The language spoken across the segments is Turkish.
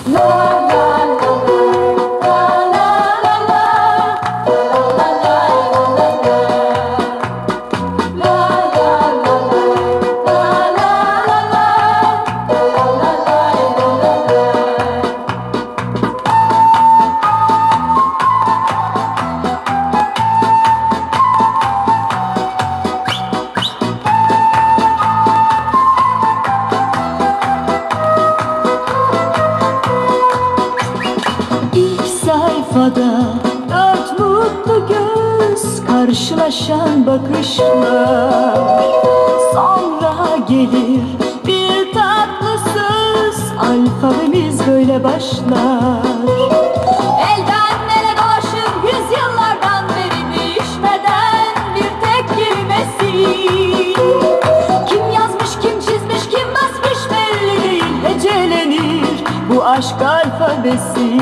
Sayfada dört mutlu göz, karşılaşan bakışlar. Sonra gelir bir tatlı söz, alfabemiz böyle başlar. Elden ele dolaşır yüzyıllardan beri değişmeden bir tek kelimesi. Kim yazmış, kim çizmiş, kim basmış belli değil, hecelenir bu aşk alfabesi.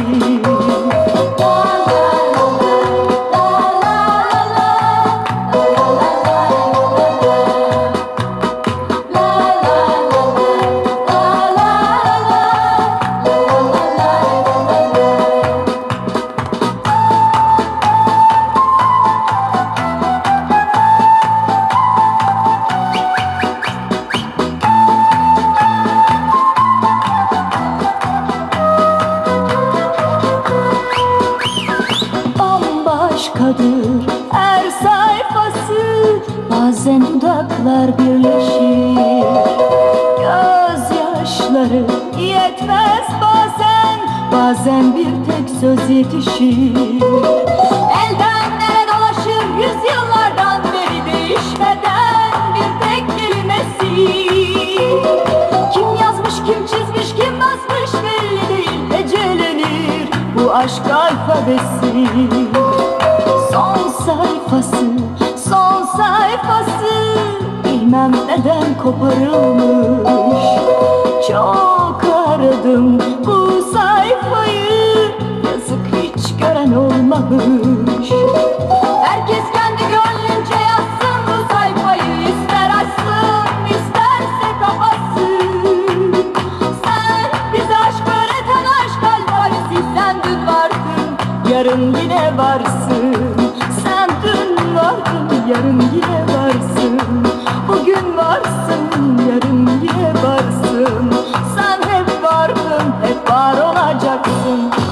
Başkadır her sayfası, bazen dudaklar birleşir. Gözyaşları yetmez bazen bir tek söz yetişir. Elden ele dolaşır yüzyıllardan beri değişmeden bir tek kelimesi. Kim yazmış, kim çizmiş, kim basmış belli değil, hecelenir bu aşk alfabesi. Son sayfası, bilmem neden koparılmış. Çok aradım bu sayfayı, yazık hiç gören olmamış. Herkes kendi gönlünce yazsın bu sayfayı, ister açsın isterse kapatsın. Sen bize aşk öğreten aşk alfabesi, sen dün vardın yarın yine varsın. Sen dün vardın yarın yine varsın. Bugün varsın yarın yine varsın. Sen hep vardın, hep var olacaksın.